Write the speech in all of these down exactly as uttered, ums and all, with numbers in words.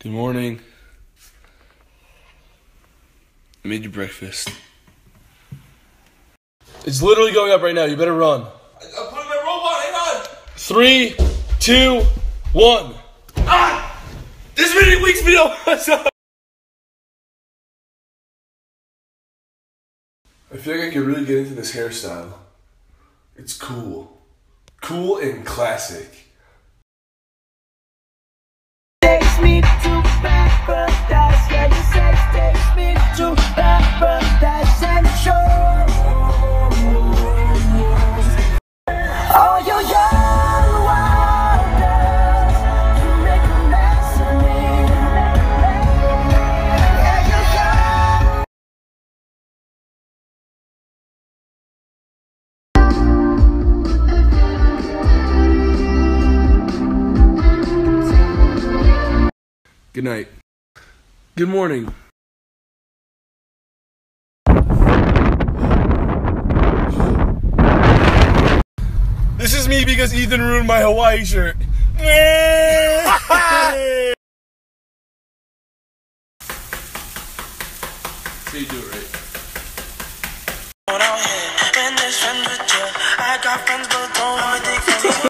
Good morning. I made you breakfast. It's literally going up right now. You better run. I'm putting my robot. Hang on. Three, two, one. Ah! This many weeks video. I feel like I could really get into this hairstyle. It's cool. Cool and classic. Takes me to paradise, yeah, your sex takes me to paradise and shore. All your young wonders, you make a mess of me. Yeah, you're young. Good night. Good morning. This is me because Ethan ruined my Hawaii shirt. So you do it right. When there's friends with you, I got friends but don't have a dick.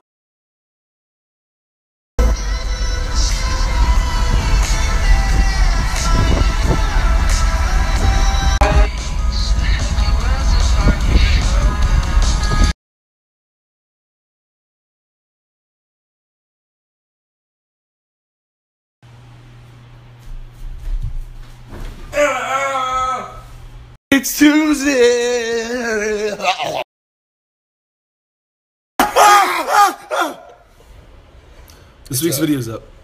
It's Tuesday. This week's video's up.